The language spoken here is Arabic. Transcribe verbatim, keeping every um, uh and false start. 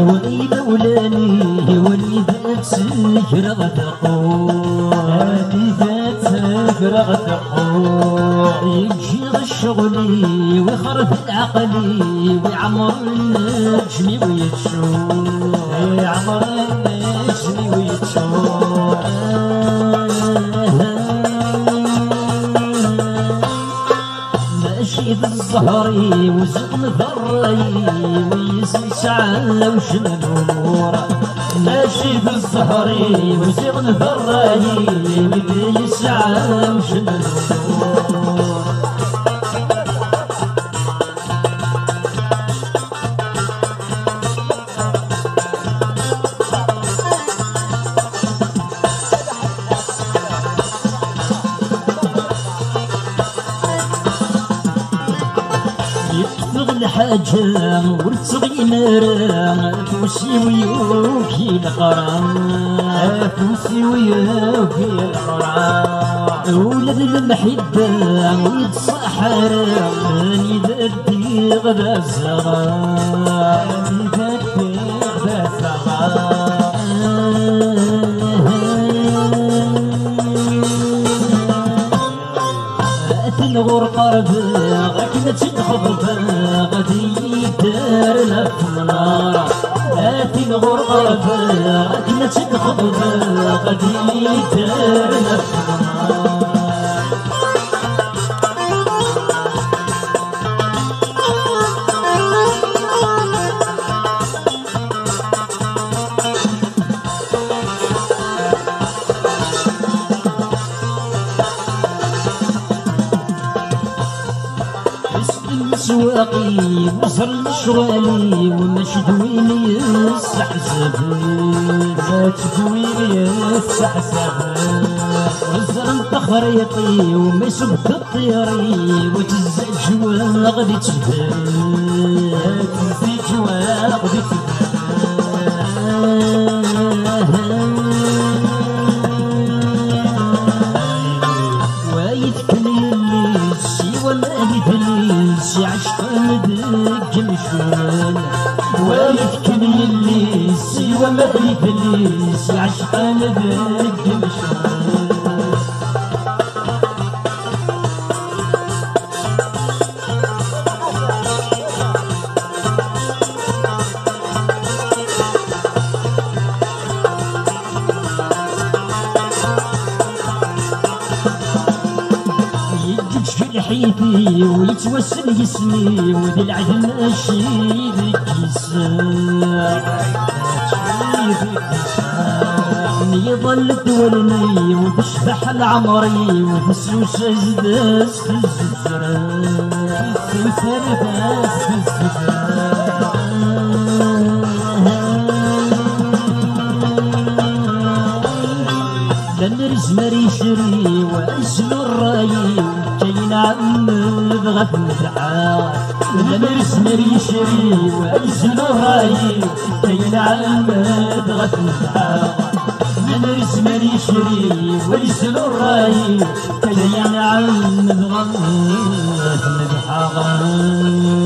وإذا ولاني وليدات سكر غتقوع إذا سكر غتقوع يجي الشغلي ويخرب عقلي ويعمر النجمي ويتشوع يعمر النجمي ويتشوع ماشي بالزهري وزقن ذري ويسعى وشن الأمور ماشي بالزهري وزقن ذري ويسعى وشن الأمور الحاجة ورتغي مرا فوسي ويوكي القرا فوسي ويوكي القرا ولد المحبة ويتصحر ماني ذاتي غدا الزغار ماني ذاتي غدا الزغار الغور قرب غاكنا تدخل غادي يدار لك النار هاتي الغور قرب غاكنا تدخل غادي يدار لك النار سواقي وصل مشغالي وماشي دويني يستحسب ما تدويني يستحسب وزرن تخريطي وما يسبت الطيري وتزاد جوا غادي تبان تزيد جوا غادي شي عشق مدك مشوال ويفكني اللي سوى ما يفليس عشق مدك مشوال حيثي ويتوسل جسمي وذي العدم ماشي ذيك يساع يظل تولني وتشبح العمري وتسوس زداس في الزفران تسوس في الزفران لنرز مري شري وأجل الراي كاين عمد غف مدعا لنرز مري شري وأجل الراي كاين عمد غف مدعا لنرز مري شري وأجل الراي كاين عمد غف مدعا